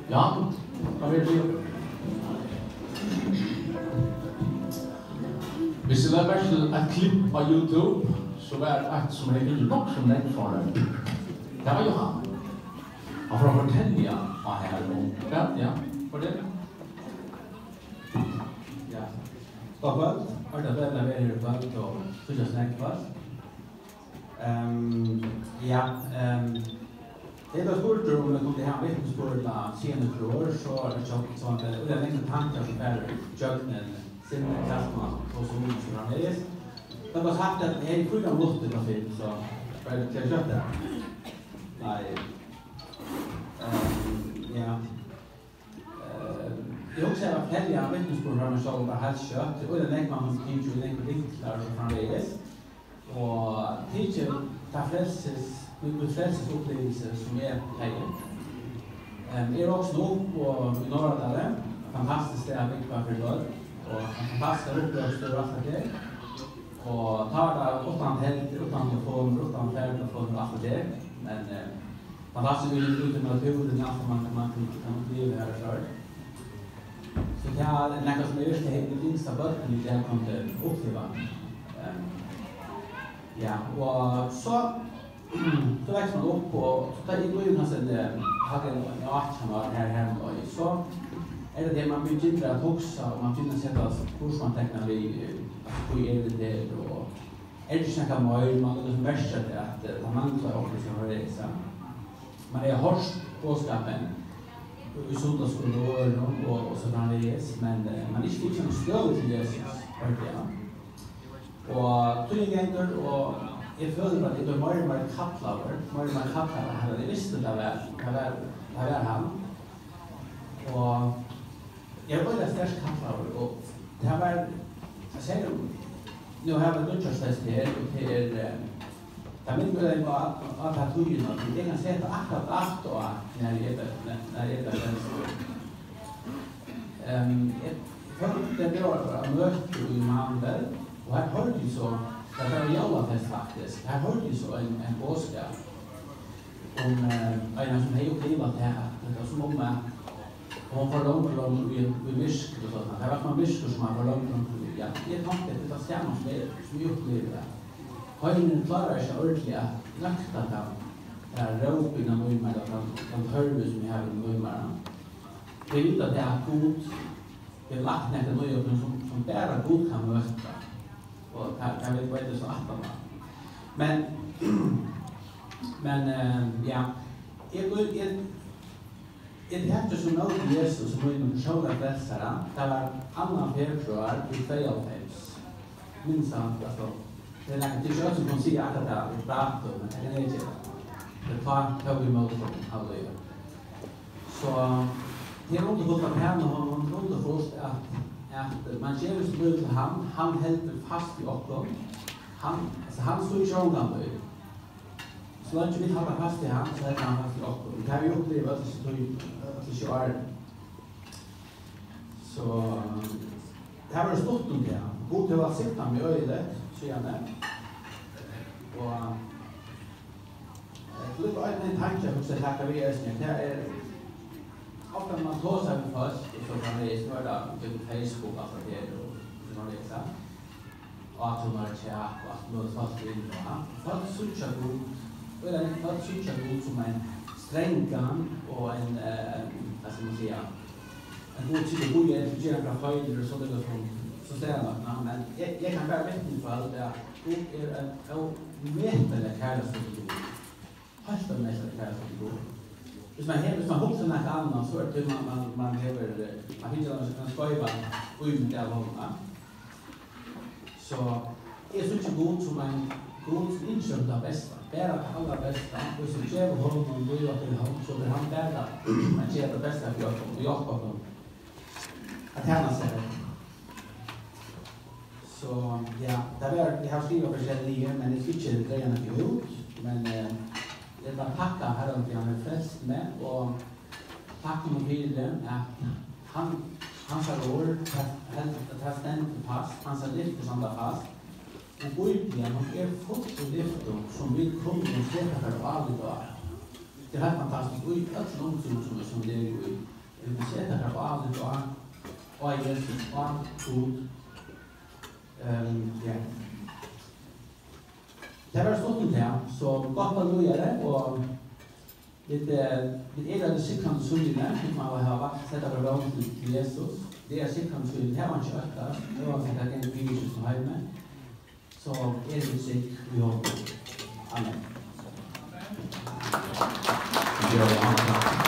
Ja, da vil vi. Hvis jeg lader mærke til et klipp på YouTube, så var det et som jeg ikke nok som lenge for det. Det var Jóhann. Han får fortelle hva her om. Ja, for det. Ja. Stoppet. Har det vært å være her på alt og synes snakke først. Det er spurt om det kom til her vitnesbyrd senere år, så er det sånn at det er lenge tanker som er jøgnen, sinne, kraften og så mye som er. Det var sagt at jeg er 4 minutter til å finne, så er det til å kjøtte. Nei. Jeg også har flere vitnesbyrd fra meg selv over helskjøtt, og det er lenge man finner jo lenge vinkler som fremdeles. Og det er ikke frelsesopplevelse som er heilig. Jeg er også nå på Norradalen, fantastisk sted å bygge på for Lord, og fantastisk opplevelse og alt det. Og tar det uten helt, uten telefoner, uten ferdefoner og alt det. Men fantastisk vil ut i naturen, alt man kan oppleve her før. Så det er noe som er virkelig helt minst av bøtten det jeg kom til å oppleve. Ja, og så vekster man opp, og så tar jeg i begynnelsen hadde en art som var her hjemme, og så er det man begynner å huske, og man begynner å sette kursmantekner hvor er det der, og er det ikke noe mer, man er liksom verst til at det mangler opp som har reise. Man er hårst påskapen i sundagsskolen og så fremdeles, men man er ikke liksom støv til Jesus, hørte jeg. Og tøygenger, og jeg føler at det er mer kattlaver her, jeg visste det var han. Og jeg var veldig sterk kattlaver, og det har vært, jeg ser jo, nå har jeg nýggjársfest her, og det er min mulighet på at jeg tog inn, og jeg kan se det akkurat alt og alt når jeg er kjensler. Jeg følte det var møte i Mandel, og her hørte jeg så, det var Jallafest faktisk, her hørte jeg så en bådskap om en som har opplevet det her, det var som om man får langt om i mysker og sånt, det var noen mysker som man får langt om, ja, jeg tenkte at det var stjerner som jeg opplever det. Høynen klarer ikke ordentlig at nøkta den råping av møymer, den tørve som jeg har i møymer. Det er ute at det er god, det er lagt ned til møymer som bare god kan møte. Og kan vi ikke så attende. Men ja, jeg tenkte som nå til Jesus som var innom personlige frelsere. Det var Anna februar i 92. Minst han, altså. Det er ikke alt som kan si akkurat det, det datum, men det er ikke det. Det tar vi imot som halvøyre. Så det er rundt å gå på henne, og man rundt å forstå at man ser hvis det til han helper fast i oppgården. Han står i sjångamøy. Så lenge vi tar fast i han, så helper han fast i oppgården. Det har vi opplevd til 20 år. Så det har vært stort om det. God til å ha sitt ham i øyet, sier han det. Og det er en tanke som jeg takker vi er ofta man tar seg først, og så kan det smøre til Facebook og alt det og så kan det ikke sant. Og at hun har tjekk, og at noe fast inn på ham. Folk synes ut som en strengan og en, hva skal man si, en god psykologi, en gjerne fra høyder og sånn så ser jeg nok, men jeg kan være vittne for alt det at god er en metelig kærlighet. Helt og metelig kærlighet. Hvis man hokser noe annet, så er det man finner en skøyva ut av hånda. Så jeg synes ikke god som en god som innkjøpt det beste, bare det aller beste. Hvis du kjøper hånden og blir til hånd, så blir han bare man kjøper det beste for å hjelpe ham. At henne ser det. Så ja, jeg har skrivet forskjellige, men jeg skal ikke dreie noe ut. Men jeg bare takker Herren til han er frelst med, og takker noe videre at hans ord tar stendt fast, hans lyfter som det fast. Og Bibelen er fullt av lyfter som vi kommer til å slette for alle dager. Det er helt fantastisk, og i alt omsorg som det er jo i Vi sätter här på allt och Jesus och Gud. Ja. Det var stått det så gott att nu är det och det är det sikrande syndene som man har varit sätta på vägen till Jesus. Det är sikrande syndene. Det var inte ökta. Det var att det är en virus som har med. Så är det sikt vi har. Amen.